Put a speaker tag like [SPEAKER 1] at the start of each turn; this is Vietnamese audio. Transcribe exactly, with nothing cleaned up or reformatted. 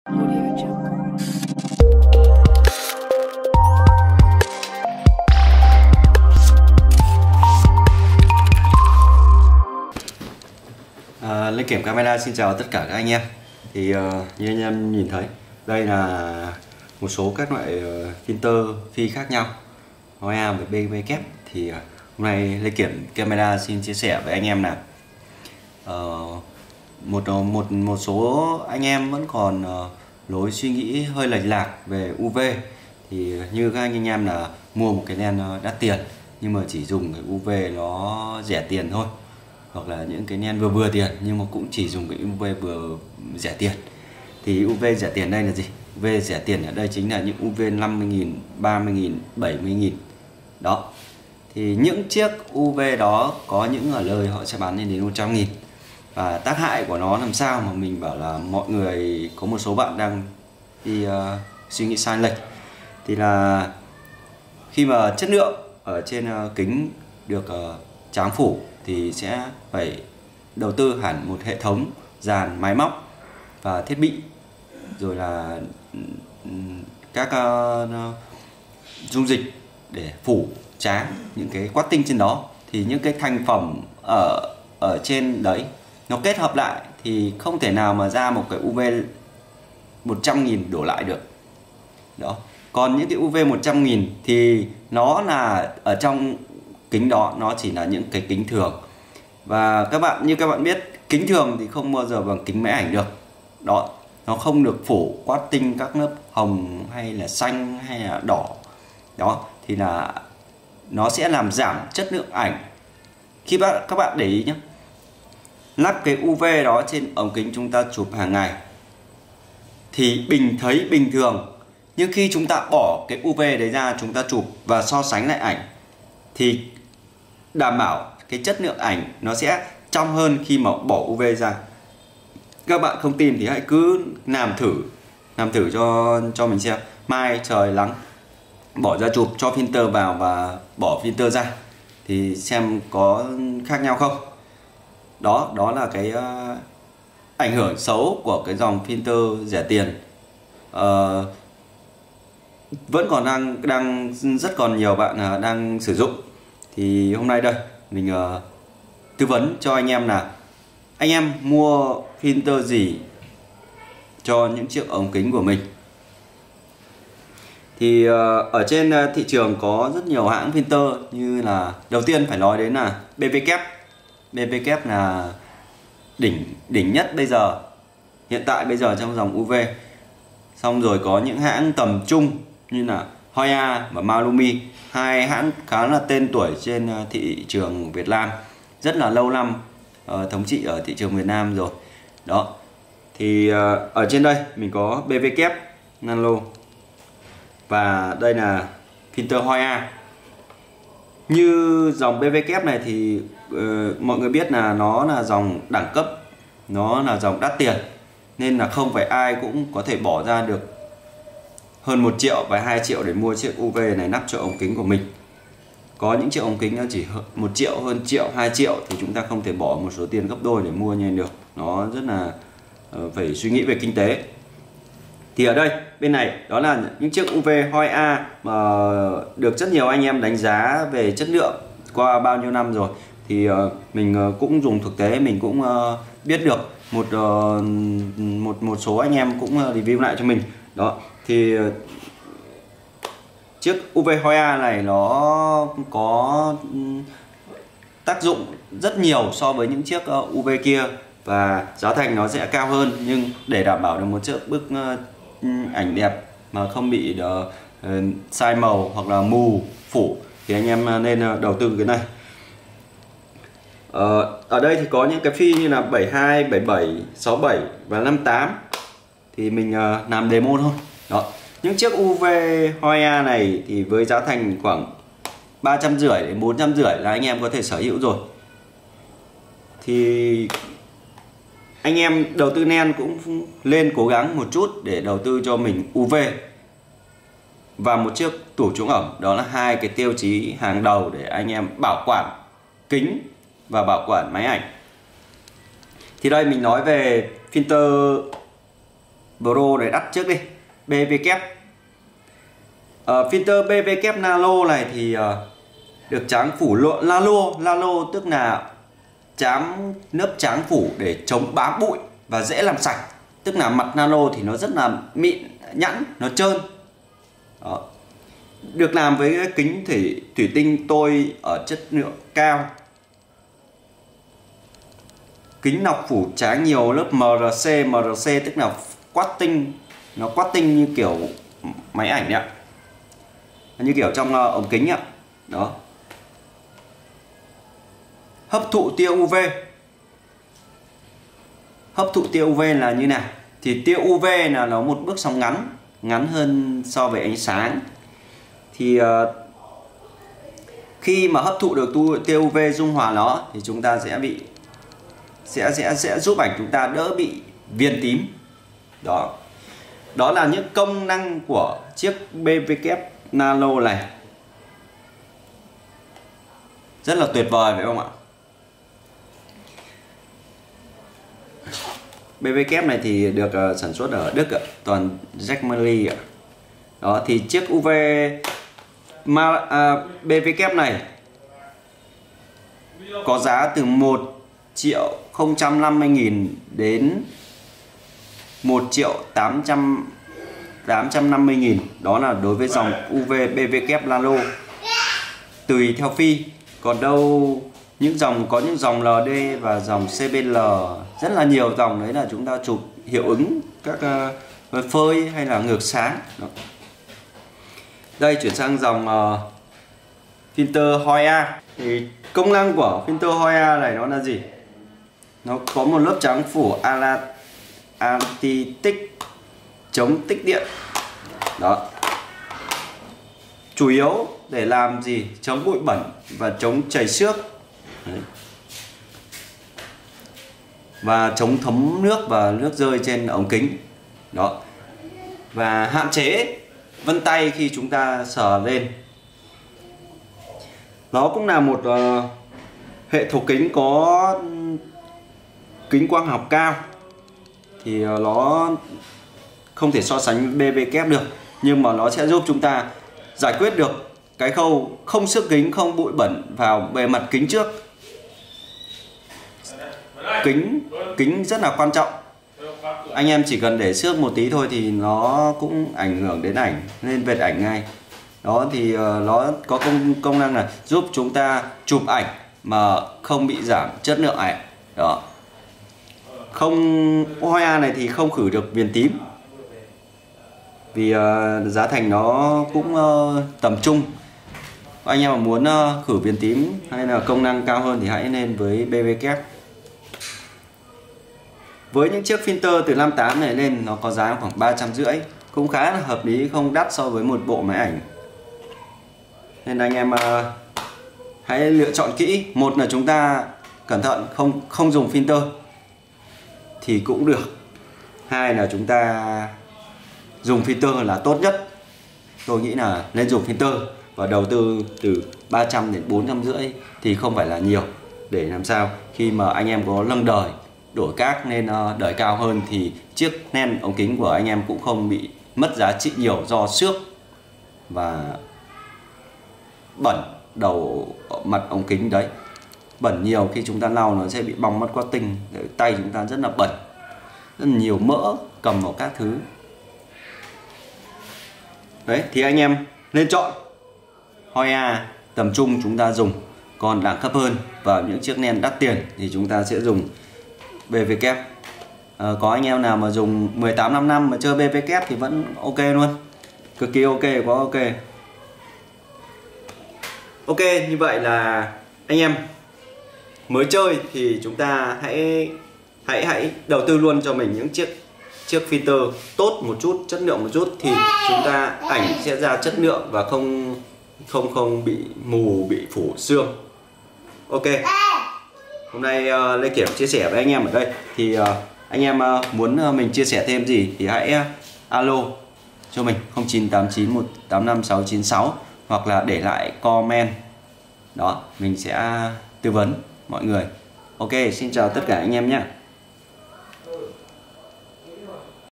[SPEAKER 1] Audio Jungle.
[SPEAKER 2] À, Linh Kiểm Camera xin chào tất cả các anh em. Thì uh, như anh em nhìn thấy, đây là một số các loại uh, filter phi khác nhau, hoi a và bê vê kép. Thì uh, hôm nay Linh Kiểm Camera xin chia sẻ với anh em là uh, một một một số anh em vẫn còn uh, lối suy nghĩ hơi lệch lạc về u vê. Thì như các anh em là mua một cái lens đắt tiền nhưng mà chỉ dùng cái u vê nó rẻ tiền thôi, hoặc là những cái lens vừa vừa tiền nhưng mà cũng chỉ dùng cái u vê vừa rẻ tiền. Thì u vê rẻ tiền đây là gì? u vê rẻ tiền ở đây chính là những u vê năm mươi nghìn, ba mươi nghìn, bảy mươi nghìn đó. Thì những chiếc u vê đó có những ở lời họ sẽ bán lên đến một trăm nghìn. Và tác hại của nó làm sao mà mình bảo là mọi người, có một số bạn đang đi uh, suy nghĩ sai lệch. Thì là khi mà chất lượng ở trên uh, kính được uh, tráng phủ thì sẽ phải đầu tư hẳn một hệ thống dàn máy móc và thiết bị, rồi là các uh, dung dịch để phủ tráng những cái quát tinh trên đó. Thì những cái thành phẩm ở ở trên đấy nó kết hợp lại thì không thể nào mà ra một cái u vê một trăm nghìn đổ lại được đó. Còn những cái u vê một trăm nghìn thì nó là ở trong kính đó, nó chỉ là những cái kính thường. Và các bạn, như các bạn biết, kính thường thì không bao giờ bằng kính máy ảnh được đó. Nó không được phủ quát tinh các lớp hồng hay là xanh hay là đỏ đó, thì là nó sẽ làm giảm chất lượng ảnh. Khi bạn, các bạn để ý nhé, lắp cái u vê đó trên ống kính chúng ta chụp hàng ngày thì bình thấy bình thường, nhưng khi chúng ta bỏ cái u vê đấy ra, chúng ta chụp và so sánh lại ảnh thì đảm bảo cái chất lượng ảnh nó sẽ trong hơn khi mà bỏ u vê ra. Các bạn không tin thì hãy cứ làm thử làm thử cho cho mình xem. Mai trời nắng, bỏ ra chụp, cho filter vào và bỏ filter ra thì xem có khác nhau không. Đó, đó là cái uh, ảnh hưởng xấu của cái dòng filter rẻ tiền. Uh, vẫn còn đang đang rất còn nhiều bạn uh, đang sử dụng. Thì hôm nay đây mình uh, tư vấn cho anh em là anh em mua filter gì cho những chiếc ống kính của mình. Thì uh, ở trên uh, thị trường có rất nhiều hãng filter, như là đầu tiên phải nói đến là bê vê kép. bê vê kép là đỉnh đỉnh nhất bây giờ, hiện tại bây giờ trong dòng u vê. Xong rồi có những hãng tầm trung như là hoi a và Malumi, hai hãng khá là tên tuổi trên thị trường Việt Nam, rất là lâu năm uh, thống trị ở thị trường Việt Nam rồi đó. Thì uh, ở trên đây mình có bê vê kép Nano, và đây là filter hoi a. Như dòng bê vê kép này thì uh, mọi người biết là nó là dòng đẳng cấp, nó là dòng đắt tiền, nên là không phải ai cũng có thể bỏ ra được hơn một triệu và hai triệu để mua chiếc u vê này lắp cho ống kính của mình. Có những chiếc ống kính nó chỉ một triệu, hơn triệu, hai triệu thì chúng ta không thể bỏ một số tiền gấp đôi để mua như được. Nó rất là uh, phải suy nghĩ về kinh tế. Thì ở đây bên này đó là những chiếc u vê hoi a mà được rất nhiều anh em đánh giá về chất lượng qua bao nhiêu năm rồi. Thì uh, mình uh, cũng dùng thực tế, mình cũng uh, biết được một uh, một một số anh em cũng uh, review lại cho mình đó. Thì uh, chiếc u vê hoi a này nó có tác dụng rất nhiều so với những chiếc uh, u vê kia, và giá thành nó sẽ cao hơn. Nhưng để đảm bảo được một chiếc bức uh, ảnh đẹp mà không bị uh, uh, sai màu hoặc là mù phủ thì anh em nên uh, đầu tư cái này. uh, Ở đây thì có những cái phi như là bảy hai, bảy bảy, sáu bảy và năm tám. Thì mình uh, làm demo thôi đó. Những chiếc u vê hoi a này thì với giá thành khoảng ba trăm rưỡi đến bốn trăm rưỡi là anh em có thể sở hữu rồi. Thì anh em đầu tư lens cũng lên cố gắng một chút để đầu tư cho mình u vê và một chiếc tủ chống ẩm. Đó là hai cái tiêu chí hàng đầu để anh em bảo quản kính và bảo quản máy ảnh. Thì đây mình nói về filter Pro này đắt trước đi. bê vê kép. uh, Filter bê vê kép Nano này thì uh, được tráng phủ lộn Lalo. Lalo tức là tráng lớp tráng phủ để chống bám bụi và dễ làm sạch. Tức là mặt Nano thì nó rất là mịn nhẵn, nó trơn. Đó. Được làm với cái kính thủy thủy tinh tôi ở chất lượng cao. Kính lọc phủ tráng nhiều lớp em rờ xê. em rờ xê tức là quát tinh. Nó quát tinh như kiểu máy ảnh đấy ạ, như kiểu trong uh, ống kính ạ. Đó. Hấp thụ tia u vê. Hấp thụ tia u vê là như nào? Thì tia u vê là nó một bước sóng ngắn, ngắn hơn so với ánh sáng. Thì uh, khi mà hấp thụ được tia u vê dung hòa nó thì chúng ta sẽ bị sẽ sẽ sẽ giúp ảnh chúng ta đỡ bị viền tím. Đó. Đó là những công năng của chiếc bê vê kép Nano này. Rất là tuyệt vời phải không ạ? bê vê kép này thì được uh, sản xuất ở Đức ạ, toàn Jackmeli ạ. Đó thì chiếc u vê ma, uh, bê vê kép này có giá từ một triệu không trăm năm mươi nghìn đến một triệu tám trăm năm mươi nghìn. Đó là đối với dòng u vê bê vê kép Nano. Tùy theo phi. Còn đâu những dòng có những dòng lờ đê và dòng xê bê lờ, rất là nhiều dòng đấy là chúng ta chụp hiệu ứng các uh, phơi hay là ngược sáng. Đó. Đây chuyển sang dòng uh, filter Hoya. Thì công năng của filter Hoya này nó là gì? Nó có một lớp trắng phủ anti-tích, chống tích điện. Đó. Chủ yếu để làm gì? Chống bụi bẩn và chống chảy xước. Đấy. Và chống thấm nước và nước rơi trên ống kính. Đó. Và hạn chế vân tay khi chúng ta sờ lên. Nó cũng là một uh, hệ thấu kính có kính quang học cao. Thì uh, nó không thể so sánh với bê vê kép được, nhưng mà nó sẽ giúp chúng ta giải quyết được cái khâu không xước kính, không bụi bẩn vào bề mặt kính trước. Kính kính rất là quan trọng. Anh em chỉ cần để xước một tí thôi thì nó cũng ảnh hưởng đến ảnh, lên vệt ảnh ngay. Đó thì uh, nó có công công năng là giúp chúng ta chụp ảnh mà không bị giảm chất lượng ảnh. Đó. Không, Hoya này thì không khử được viền tím. Vì uh, giá thành nó cũng uh, tầm trung. Anh em mà muốn uh, khử viền tím hay là công năng cao hơn thì hãy nên với bê vê kép. Với những chiếc filter từ năm tám này lên nó có giá khoảng ba trăm rưỡi, cũng khá là hợp lý, không đắt so với một bộ máy ảnh. Nên anh em uh, hãy lựa chọn kỹ. Một là chúng ta cẩn thận không không dùng filter thì cũng được. Hai là chúng ta dùng filter là tốt nhất. Tôi nghĩ là nên dùng filter và đầu tư từ ba trăm đến bốn trăm rưỡi thì không phải là nhiều, để làm sao khi mà anh em có lâng đời đổi các nên đời cao hơn thì chiếc len ống kính của anh em cũng không bị mất giá trị nhiều do xước và bẩn đầu mặt ống kính đấy. Bẩn nhiều khi chúng ta lau nó sẽ bị bong mất quát tinh, tay chúng ta rất là bẩn, rất là nhiều mỡ cầm vào các thứ. Đấy thì anh em nên chọn Hoya tầm trung chúng ta dùng, còn đẳng cấp hơn vào những chiếc len đắt tiền thì chúng ta sẽ dùng bê vê kép. À, có anh em nào mà dùng mười tám năm năm mà chơi bê vê kép thì vẫn ok luôn, cực kỳ ok, quá ok. Ok, như vậy là anh em mới chơi thì chúng ta hãy hãy hãy đầu tư luôn cho mình những chiếc chiếc filter tốt một chút, chất lượng một chút thì chúng ta ảnh sẽ ra chất lượng và không không không bị mù, bị phủ sương. Ok. Hôm nay uh, Lê Kiểm chia sẻ với anh em ở đây thì uh, anh em uh, muốn uh, mình chia sẻ thêm gì thì hãy uh, alo cho mình không chín tám chín một tám năm sáu chín sáu hoặc là để lại comment. Đó, mình sẽ tư vấn mọi người. Ok, xin chào tất cả anh em nhé.